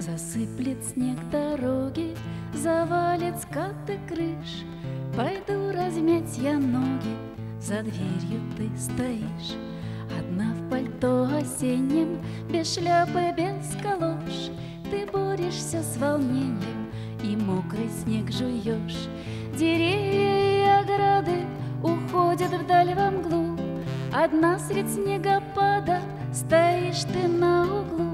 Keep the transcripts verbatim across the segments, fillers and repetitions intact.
Засыплет снег дороги, завалит скаты крыш. Пойду размять я ноги, за дверью ты стоишь. Одна в пальто осеннем, без шляпы, без калош. Ты борешься с волнением и мокрый снег жуешь. Деревья и ограды уходят вдаль во мглу. Одна средь снегопада стоишь ты на углу.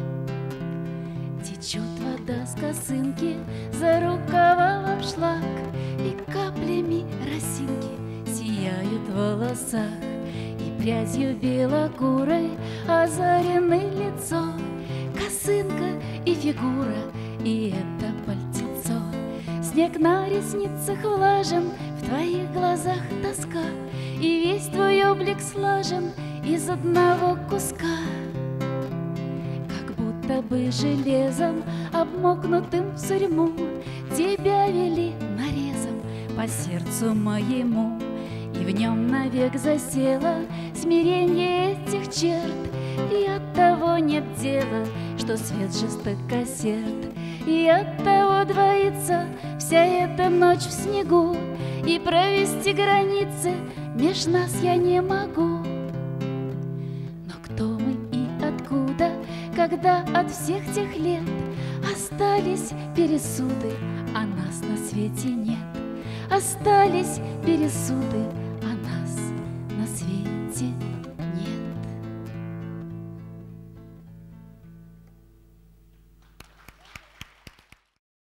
Течет вода с косынки за рукава в обшлаг, и каплями росинки сияют в волосах, и прядью белокурой озарены лицо, косынка и фигура, и это пальтецо. Снег на ресницах влажен, в твоих глазах тоска, и весь твой облик слажен из одного куска. Как будто бы железом, обмокнутым в сурьму, тебя вели нарезом по сердцу моему, и в нем навек засело смирение этих черт. И оттого нет дела, что свет жестокосерд, и оттого двоится вся эта ночь в снегу, и провести границы меж нас я не могу. Но кто мы и откуда, когда от всех тех лет остались пересуды, а нас на свете нет? Остались пересуды,